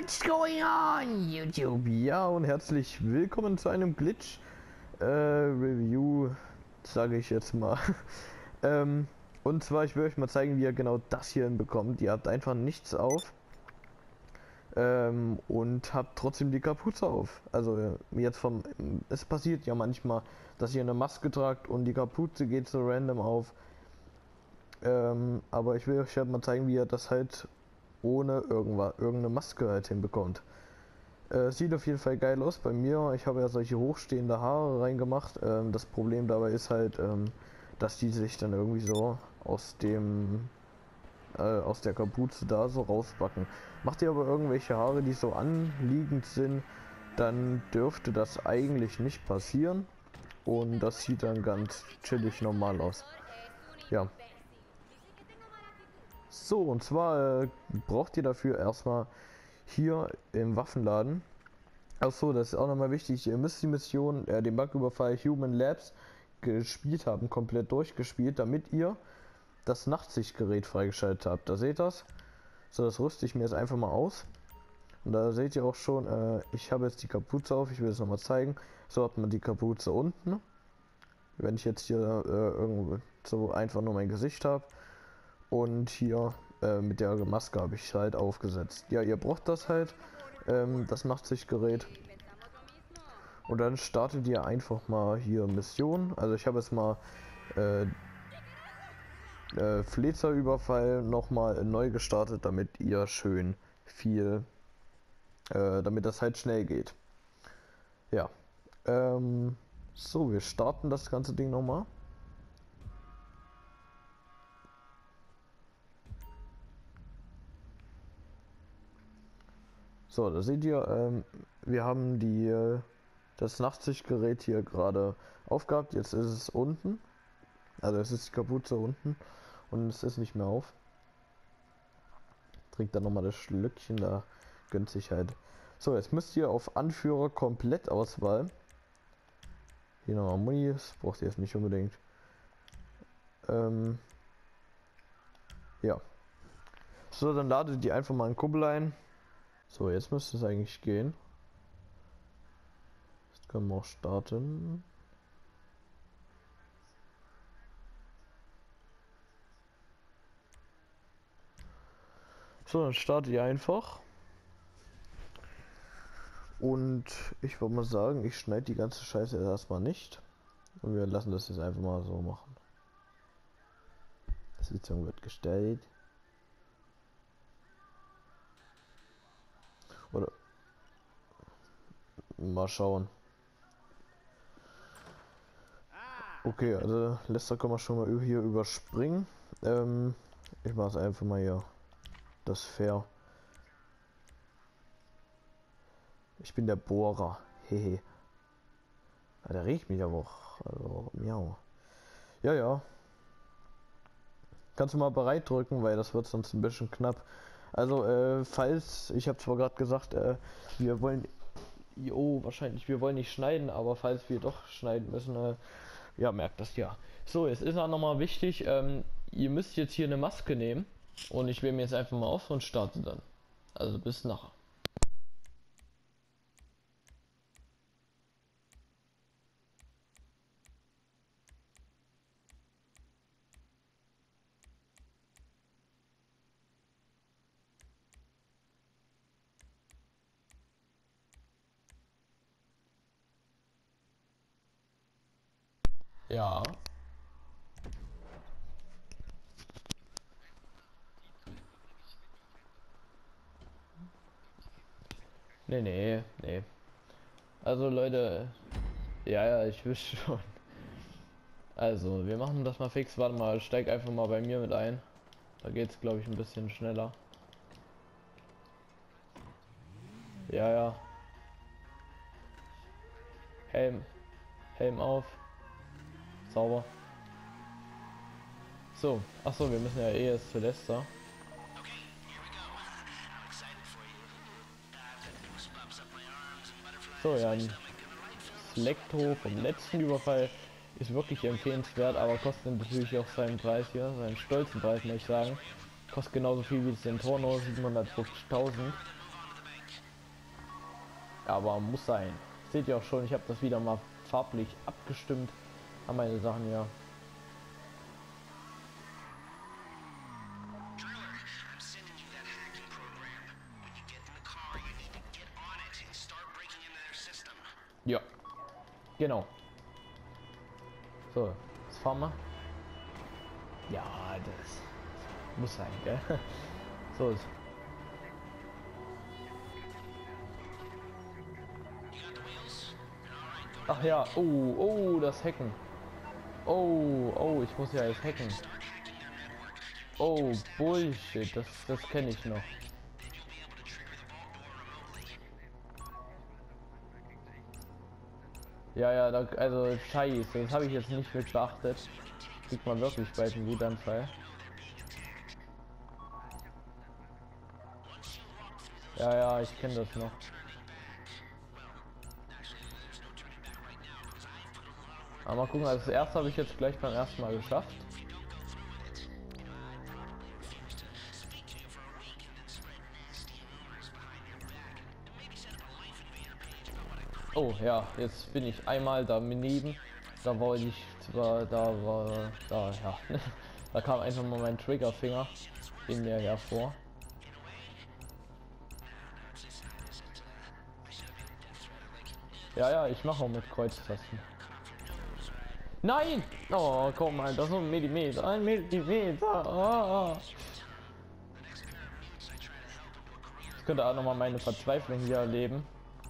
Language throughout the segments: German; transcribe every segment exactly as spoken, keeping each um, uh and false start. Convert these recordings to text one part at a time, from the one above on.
What's going on, YouTube? Ja, und herzlich willkommen zu einem Glitch äh, Review, sage ich jetzt mal. ähm, und zwar, ich will euch mal zeigen, wie ihr genau das hier hinbekommt. Ihr habt einfach nichts auf ähm, und habt trotzdem die Kapuze auf. Also jetzt vom, es passiert ja manchmal, dass ihr eine Maske tragt und die Kapuze geht so random auf. Ähm, aber ich will euch halt mal zeigen, wie ihr das halt ohne irgendwas, irgendeine Maske halt hinbekommt. Äh, sieht auf jeden Fall geil aus bei mir. Ich habe ja solche hochstehende Haare reingemacht. Ähm, das Problem dabei ist halt, ähm, dass die sich dann irgendwie so aus dem äh, aus der Kapuze da so rausbacken. Macht ihr aber irgendwelche Haare, die so anliegend sind, dann dürfte das eigentlich nicht passieren. Und das sieht dann ganz chillig normal aus. Ja. So, und zwar äh, braucht ihr dafür erstmal hier im Waffenladen. Achso, das ist auch nochmal wichtig. Ihr müsst die Mission, äh, den Banküberfall Human Labs gespielt haben, komplett durchgespielt, damit ihr das Nachtsichtgerät freigeschaltet habt. Da seht ihr das. So, das rüste ich mir jetzt einfach mal aus. Und da seht ihr auch schon, äh, ich habe jetzt die Kapuze auf. Ich will es nochmal zeigen. So hat man die Kapuze unten. Wenn ich jetzt hier äh, irgendwo so einfach nur mein Gesicht habe. Und hier äh, mit der Maske habe ich halt aufgesetzt. Ja, ihr braucht das halt, ähm, das Nachtsichtgerät. Und dann startet ihr einfach mal hier Mission. Also ich habe jetzt mal äh, äh, Flezerüberfall nochmal neu gestartet, damit ihr schön viel, äh, damit das halt schnell geht. Ja. Ähm, so, wir starten das ganze Ding nochmal. So, da seht ihr, ähm, wir haben die, äh, das Nachtsichtgerät hier gerade aufgehabt. Jetzt ist es unten. Also es ist die Kapuze unten und es ist nicht mehr auf. Trinkt dann nochmal das Schlückchen, da gönnt sich halt. So, jetzt müsst ihr auf Anführer Komplettauswahl. Hier nochmal Muni, das braucht ihr jetzt nicht unbedingt. Ähm, ja. So, dann ladet ihr einfach mal einen Kuppel ein. So, jetzt müsste es eigentlich gehen. Jetzt können wir auch starten. So, dann startet ihr einfach. Und ich würde mal sagen, ich schneide die ganze Scheiße erstmal nicht. Und wir lassen das jetzt einfach mal so machen. Die Sitzung wird gestellt. Oder mal schauen. Okay, also Lester kann man schon mal hier überspringen. Ähm, ich mache es einfach mal hier. Das fair. Ich bin der Bohrer. Hehe. Ja, der riecht mich aber auch. Also, miau. Ja, ja. Kannst du mal bereit drücken, weil das wird sonst ein bisschen knapp. Also, äh, falls, ich habe zwar gerade gesagt, äh, wir wollen, jo, wahrscheinlich, wir wollen nicht schneiden, aber falls wir doch schneiden müssen, äh, ja, merkt das ja. So, es ist auch nochmal wichtig, ähm, ihr müsst jetzt hier eine Maske nehmen und ich wähle mir jetzt einfach mal auf und starte dann. Also bis nachher. Ja. Nee, nee, nee. Also Leute, ja, ja, ich wüsste schon. Also, wir machen das mal fix. Warte mal, steig einfach mal bei mir mit ein. Da geht's, glaube ich, ein bisschen schneller. Ja, ja. Helm. Helm auf. Sauber. So, ach so, wir müssen ja eh erst zu Lester. So, ja, ein Elektro vom letzten Überfall ist wirklich empfehlenswert, aber kostet natürlich auch seinen Preis hier, seinen stolzen Preis, muss ich sagen. Kostet genauso viel wie das Zentorno, siebenhundertfünfzigtausend. Aber muss sein. Seht ihr auch schon, ich habe das wieder mal farblich abgestimmt. Haben meine Sachen ja. Ja, genau. So, jetzt fahren wir. Ja, das muss sein, gell? So ist. Ach ja, oh, oh, das Hacken. Oh, oh, ich muss ja jetzt hacken. Oh, Bullshit, das, das kenne ich noch. Ja, ja, da, also scheiße, das habe ich jetzt nicht mit beachtet. Kriegt man wirklich bald einen Wutanfall. Ja, ja, ich kenne das noch. Aber mal gucken, also das erste habe ich jetzt gleich beim ersten Mal geschafft. Oh ja, jetzt bin ich einmal daneben. Da wollte ich zwar, da war, da ja, da kam einfach mal mein Triggerfinger in mir hervor. Ja, ja, ich mache auch mit Kreuztasten. Nein! Oh, komm mal, das ist ein Millimeter, ein Millimeter. Oh. Ich könnte auch noch mal meine Verzweiflung hier erleben.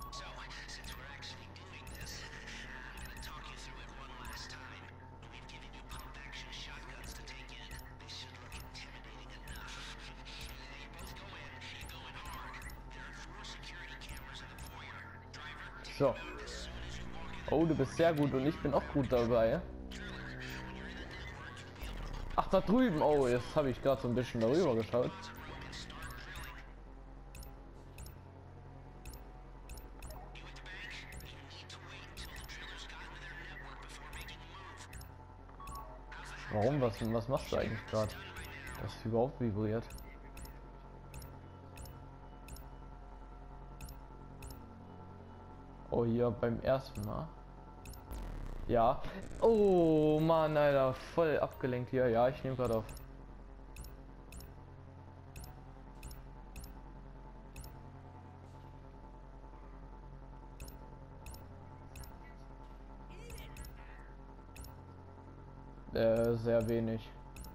So. Oh, du bist sehr gut und ich bin auch gut dabei. Ach, da drüben. Oh, jetzt habe ich gerade so ein bisschen darüber geschaut. Warum? Was, was machst du eigentlich gerade? Das ist überhaupt vibriert. Oh, hier beim ersten Mal. Ja. Oh Mann, Alter, voll abgelenkt hier. Ja, ich nehme gerade auf. Äh, sehr wenig.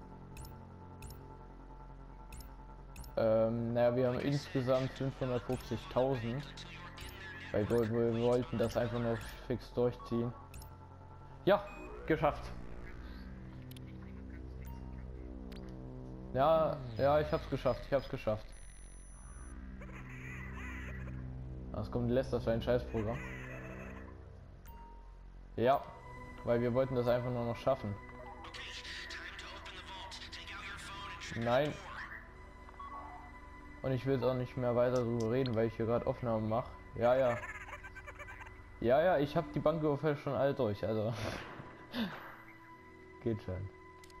Ähm, naja, wir haben insgesamt fünfhundertfünfzigtausend. Weil wir, wir wollten das einfach nur fix durchziehen. Ja, geschafft. Ja, ja, ich hab's geschafft. Ich hab's geschafft. Was kommt lässt das für ein Scheißprogramm? Ja, weil wir wollten das einfach nur noch schaffen. Nein. Und ich will jetzt auch nicht mehr weiter darüber reden, weil ich hier gerade Aufnahmen mache. Ja, ja. Ja, ja, ich habe die Banküberfälle schon alle durch, also. Geht schon.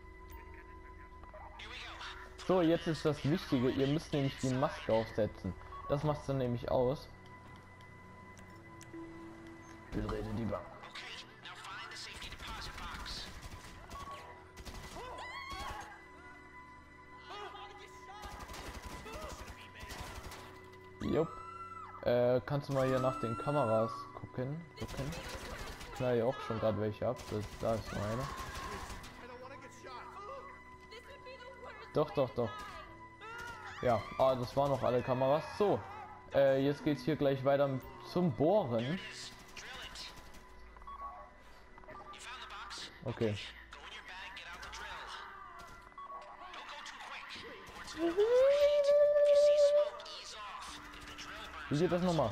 So, jetzt ist das Wichtige, ihr müsst nämlich die Maske aufsetzen. Das macht dann nämlich aus. Betrete die Bank. Jupp. Äh, kannst du mal hier nach den Kameras gucken? gucken? Ich knall ja auch schon gerade welche ab. Das, da ist noch eine. Doch, doch, doch. Ja, ah, das waren noch alle Kameras. So, äh, jetzt geht's hier gleich weiter zum Bohren. Okay. Wie geht das nochmal?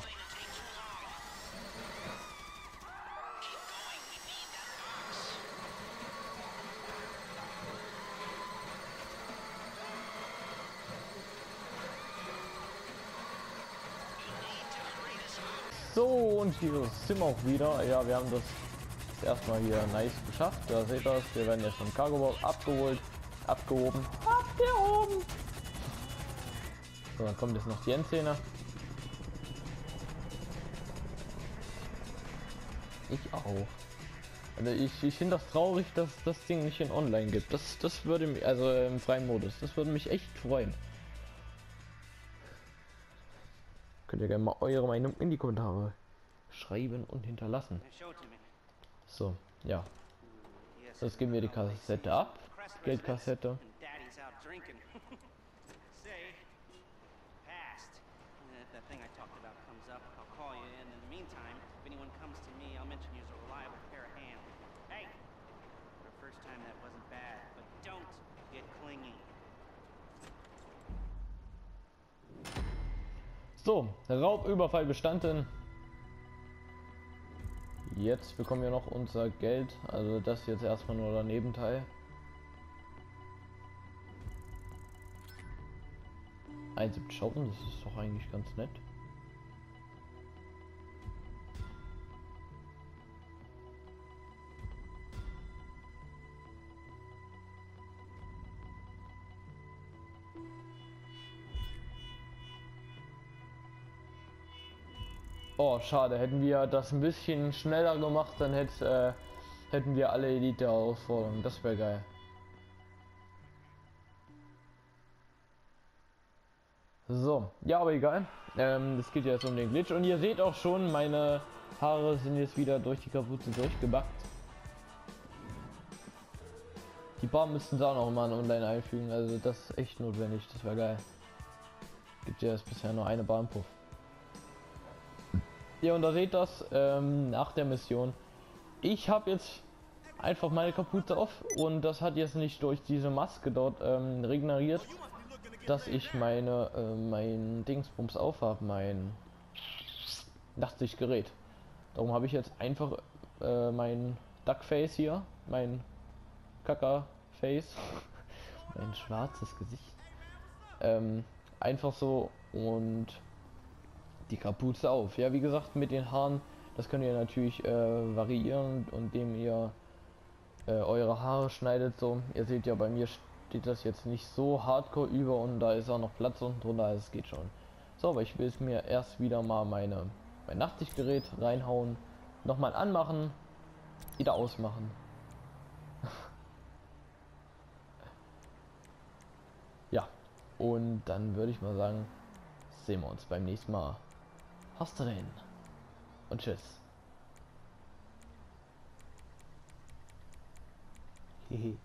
So, und hier sind wir auch wieder. Ja, wir haben das erstmal hier nice geschafft. Da seht ihr das. Wir werden jetzt vom Cargo abgeholt, abgehoben, abgehoben. So, dann kommt jetzt noch die Endszene. Ich auch. Also ich, ich finde das traurig, dass das Ding nicht in Online gibt. Das, das würde mich, also im freien Modus, das würde mich echt freuen. Könnt ihr gerne mal eure Meinung in die Kommentare schreiben und hinterlassen. So, ja. Jetzt geben wir die Kassette ab. Geldkassette. So, Raubüberfall bestanden. Jetzt bekommen wir noch unser Geld, also das jetzt erstmal nur der Nebenteil. einundsiebzigtausend, das ist doch eigentlich ganz nett. Oh, schade, hätten wir das ein bisschen schneller gemacht, dann hätte, äh, hätten wir alle Elite-Herausforderungen. Das wäre geil. So, ja, aber egal. Ähm, es geht jetzt um den Glitch und ihr seht auch schon, meine Haare sind jetzt wieder durch die Kapuze durchgebackt. Die Bar müssten sie auch noch mal online einfügen, also das ist echt notwendig, das wäre geil. Gibt ja jetzt bisher nur eine Bahnpuff. Ja, und da seht das ähm, nach der Mission. Ich habe jetzt einfach meine Kapuze auf und das hat jetzt nicht durch diese Maske dort ähm, regeneriert, dass ich meine äh, mein Dingsbums auf habe, mein Nachtsichtgerät. Darum habe ich jetzt einfach äh, mein Duckface hier, mein Kackerface, mein schwarzes Gesicht, ähm, einfach so und die Kapuze auf. Ja, wie gesagt, mit den Haaren, das könnt ihr natürlich äh, variieren und indem ihr äh, eure Haare schneidet. So, ihr seht ja, bei mir steht das jetzt nicht so hardcore über und da ist auch noch Platz unten drunter, also es geht schon. So, aber ich will es mir erst wieder mal meine mein Nachtsichtgerät reinhauen, nochmal anmachen, wieder ausmachen. Ja, und dann würde ich mal sagen, sehen wir uns beim nächsten Mal. Hast du denn? Und tschüss. Hehe.